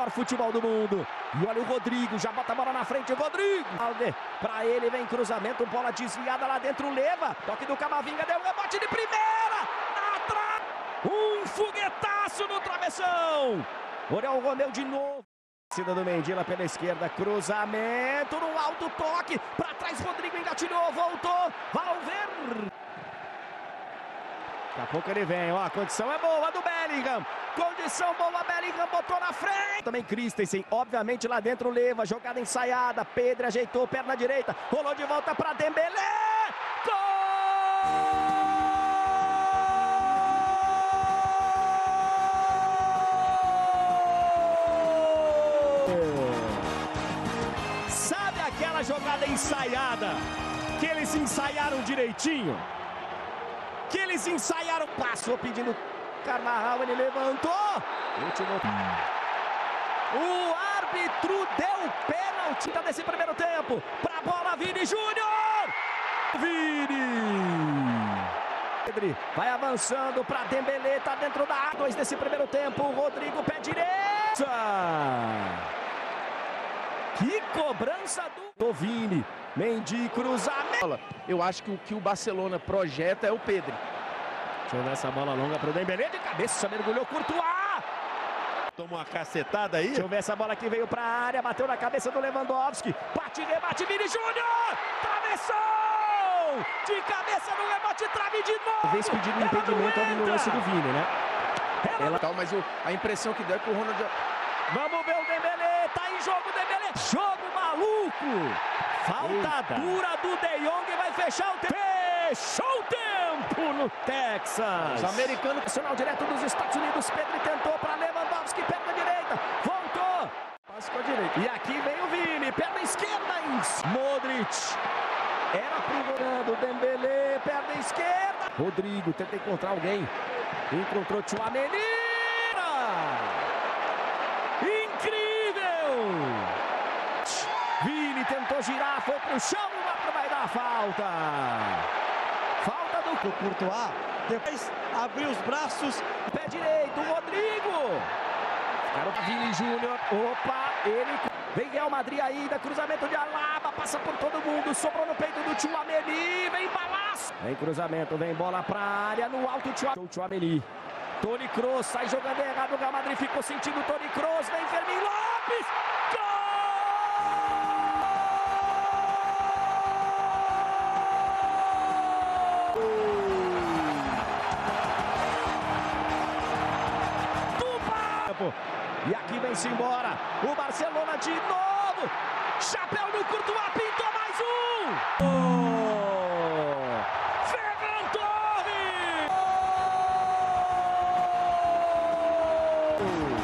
melhor futebol do mundo. E olha o Rodrigo, já bota a bola na frente, o Rodrigo. Pra ele vem cruzamento, bola desviada lá dentro, leva. Toque do Camavinga, deu um rebote de primeira. Atrás. Um foguetaço no travessão. Oriol Romeu de novo. Cida do Mendila pela esquerda, cruzamento no alto, toque. Pra trás, Rodrigo engatilhou, voltou. Valverde. Daqui a pouco ele vem, ó, a condição é boa do Bellingham. Condição boa, Bellingham botou na frente. Também Christensen, obviamente lá dentro leva, jogada ensaiada. Pedro ajeitou, perna direita, rolou de volta para Dembélé. Gol! Sabe aquela jogada ensaiada que eles ensaiaram direitinho? Que eles ensaiaram, passou pedindo Carvajal, ele levantou. Último. O árbitro deu pênalti nesse primeiro tempo. Pra bola, Vini Júnior. Vini. Vai avançando pra Dembélé, tá dentro da área. 2 desse primeiro tempo. Rodrigo, pé direito. Que cobrança do Vini. Mendy, cruzamento. Eu acho que o que o Barcelona projeta é o Pedro. Deixa eu ver essa bola longa pro Dembélé, de cabeça, mergulhou, Courtois. Toma uma cacetada aí. Deixa eu ver essa bola que veio pra área, bateu na cabeça do Lewandowski. Bate, rebate, Vini Júnior. Travessão! De cabeça no rebote, trave de novo. Talvez pedindo impedimento ali no lance do Vini, né? Mas a impressão que deu é que o Ronald... Vamos ver o Dembélé, tá em jogo o Dembélé. Jogo maluco. Falta dura do De Jong, vai fechar o tempo. Fechou o tempo no Texas. Os americanos... Nacional direto dos Estados Unidos. Pedro tentou para Lewandowski, perna direita. Voltou. Passe com a direita. E aqui vem o Vini, perna esquerda. Modric. Era pro Dembélé, perna esquerda. Rodrigo tenta encontrar alguém. Encontrou Tchouaméni. Incrível! Vini tentou girar, foi pro chão, o árbitro vai dar falta. Falta do Courtois, depois abriu os braços. Pé direito, Rodrigo. Cara, Vini Júnior, opa, ele vem Real Madrid ainda, cruzamento de Alaba, passa por todo mundo, sobrou no peito do Tchouaméni, vem balaço. Vem cruzamento, vem bola pra área, no alto Tchouaméni. Toni Kroos sai jogando errado, o Real Madrid ficou sentindo Toni Kroos, vem Fermin Lopes, gol! E aqui vem-se embora, o Barcelona de novo, chapéu no Courtois, pintou mais um! Ferran Torres!